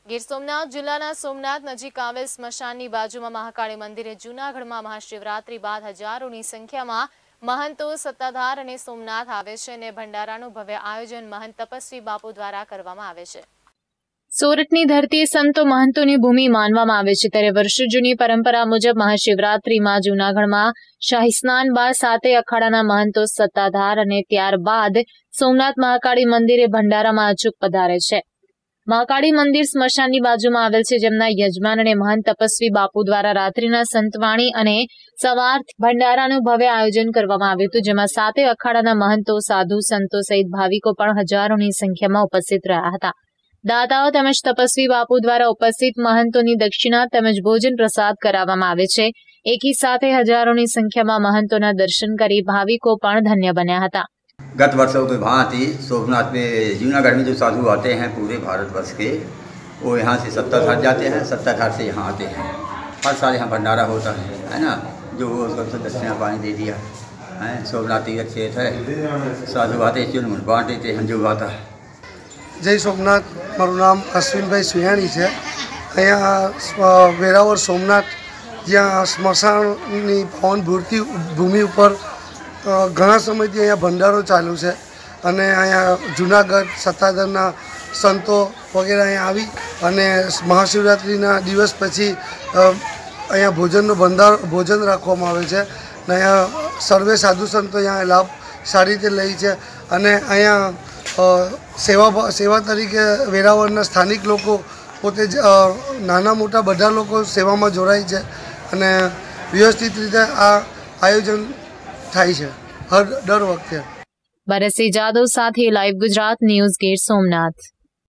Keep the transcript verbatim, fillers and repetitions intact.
ગીર સોમનાથ જિલ્લાના સોમનાથ નજીક આવેલ સ્મશાનની બાજુમાં મહાકાળી મંદિરે જૂનાગઢમાં મહાશિવરાત્રી બાદ હજારોની સંખ્યામાં મહંતો સત્તાધાર અને સોમનાથ આવે છે અને ભંડારાનું ભવ્ય આયોજન મહંત તપસ્વી બાપુ દ્વારા કરવામાં આવે છે। સોરઠની ધરતી સંતો મહંતોની ભૂમિ માનવામાં આવે છે ત્યારે વર્ષો જૂની પરંપરા મુજબ મહાશિવરાત્રીમાં જૂનાગઢમાં શાહી સ્નાન બાદ સાતે અખાડાના મહંતો સત્તાધાર અને ત્યારબાદ સોમનાથ મહાકાળી મંદિરે ભંડારામાં અચૂક પધારે છે। મહાકાળી મંદિર સ્મશાનની બાજુમાં આવેલ છે, જેમના યજમાન અને મહંત તપસ્વી બાપુ દ્વારા રાત્રિના સંતવાણી અને સવારથી ભંડારાનું ભવ્ય આયોજન કરવામાં આવ્યું હતું, જેમાં સાતે અખાડાના મહંતો, સાધુ સંતો સહિત ભાવિકો પણ હજારોની સંખ્યામાં ઉપસ્થિત રહ્યા હતા। દાતાઓ તેમજ તપસ્વી બાપુ દ્વારા ઉપસ્થિત મહંતોની દક્ષિણા તેમજ ભોજન પ્રસાદ કરાવવામાં આવે છે। એકી સાથે હજારોની સંખ્યામાં મહંતોના દર્શન કરી ભાવિકો પણ ધન્ય બન્યા હતા। गत वर्षों की भांति सोमनाथ में जूनागढ़ में जो साधु आते हैं पूरे भारतवर्ष के, वो यहाँ से सत्ताधार जाते हैं, सत्ताधार से यहाँ आते हैं। हर साल यहाँ भंडारा होता है है ना। जो उसको दक्षिणा पानी दे दिया है, सोमनाथ तीर्थ क्षेत्र है, साधु आते चुन बांट देते हैं जो आता है। जय सोमनाथ, मारू नाम अश्विन भाई सुयाणी है। अँ वेरावल सोमनाथ ज्યાં સ્મશાનની પાવન ભૂતિ ભૂમિ ઉપર ઘણા સમયથી અહીંયા ભંડારો ચાલુ છે અને અહીંયા જૂનાગઢ સત્તાધારના સંતો વગેરે અહીંયા આવી અને મહાશિવરાત્રિના દિવસ પછી અહીંયા ભોજનનો ભંડાર ભોજન રાખવામાં આવે છે અને અહીંયા સર્વે સાધુ સંતો અહીંયા લાભ સારી રીતે લે છે અને અહીંયા સેવા સેવા તરીકે વેરાવળના સ્થાનિક લોકો પોતે જ નાના મોટા બધા લોકો સેવામાં જોડાય છે અને વ્યવસ્થિત રીતે આ આયોજન થાય છે હર દર વખતે। બરસી જાદવ સાથે લાઈવ ગુજરાત ન્યૂઝ ગીર સોમનાથ।